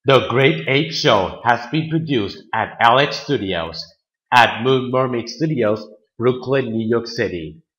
The Great Ape Show has been produced at Alex Studios at Mermaid Studios, Brooklyn, New York City.